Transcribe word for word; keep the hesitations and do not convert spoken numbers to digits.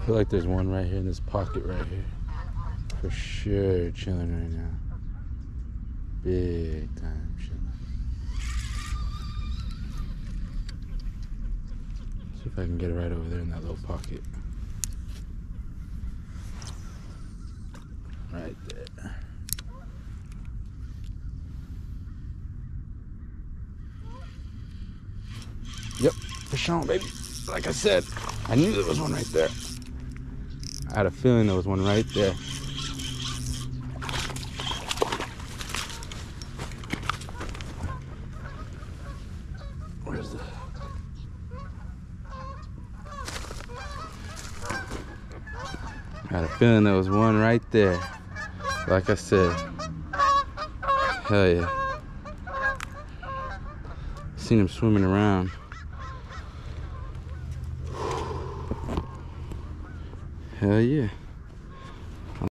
I feel like there's one right here in this pocket right here. For sure chilling right now. Big time chilling. See if I can get it right over there in that little pocket. Right there. Yep, for sure, baby. Like I said, I knew there was one right there. I had a feeling there was one right there. Where's the... I had a feeling there was one right there. Like I said. Hell yeah. Seen him swimming around. Hell yeah.